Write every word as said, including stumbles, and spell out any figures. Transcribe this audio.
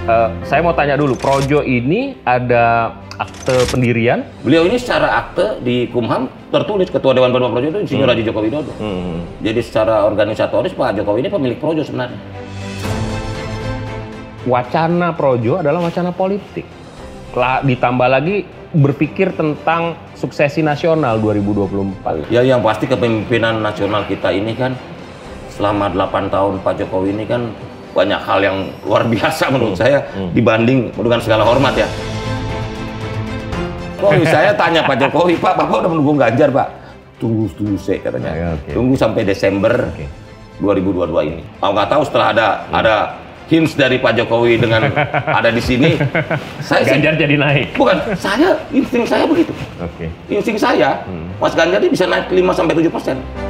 Uh, saya mau tanya dulu, Projo ini ada akte pendirian? Beliau ini secara akte di Kumham tertulis Ketua Dewan Pembina Projo itu Insinyur Haji Joko Widodo. Hmm. Jadi secara organisatoris Pak Jokowi ini pemilik Projo sebenarnya. Wacana Projo adalah wacana politik. Ditambah lagi berpikir tentang suksesi nasional dua ribu dua puluh empat. Ya yang pasti kepemimpinan nasional kita ini kan selama delapan tahun Pak Jokowi ini kan banyak hal yang luar biasa menurut hmm. saya hmm. dibanding dengan segala hormat ya. Kok saya tanya Pak Jokowi, Pak, Bapak udah mendukung Ganjar, Pak? Tunggu tunggu sih katanya. Ya, okay. Tunggu sampai Desember okay. dua ribu dua puluh dua ini. Mau nggak tahu setelah ada hmm. ada hints dari Pak Jokowi dengan ada di sini, saya Ganjar sih, jadi naik. Bukan, saya insting saya begitu. Oke. Okay. Insting saya, hmm. Mas Ganjar ini bisa naik lima sampai tujuh persen.